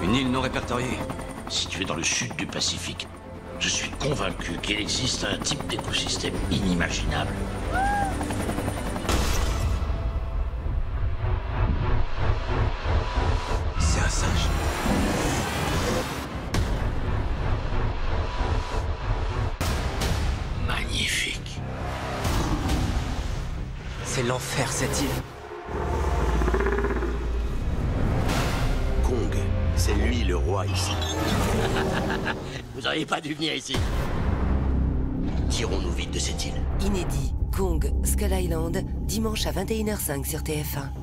Une île non répertoriée. Située dans le sud du Pacifique, je suis convaincu qu'il existe un type d'écosystème inimaginable. C'est un singe. Magnifique. C'est l'enfer, cette île. Kong, c'est lui le roi ici. Vous n'auriez pas dû venir ici. Tirons-nous vite de cette île. Inédit, Kong, Skull Island, dimanche à 21h05 sur TF1.